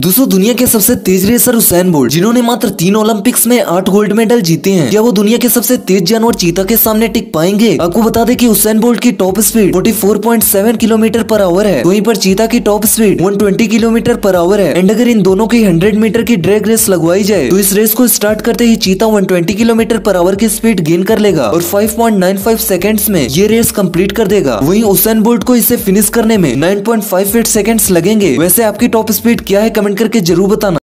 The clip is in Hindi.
दोस्तों दुनिया के सबसे तेज रेसर उसैन बोल्ट, जिन्होंने मात्र 3 ओलंपिक्स में 8 गोल्ड मेडल जीते हैं, क्या वो दुनिया के सबसे तेज जानवर चीता के सामने टिक पाएंगे? आपको बता दें कि उसैन बोल्ट की top speed 44.7 kilometre per hour है, वहीं पर चीता की top speed 120 kilometre per hour है। एंड अगर इन दोनों की 100 मीटर की ड्रैग रेस लगवाई जाए तो इस रेस को स्टार्ट करते ही चीता 120 किलोमीटर पर आवर की स्पीड गेन कर लेगा और 5.95 सेकेंड्स में ये रेस कंप्लीट कर देगा। वहीं उसैन बोल्ट को इसे फिनिश करने में 9.58 सेकेंड्स लगेंगे। वैसे आपकी टॉप स्पीड क्या है, कमेंट करके जरूर बताना।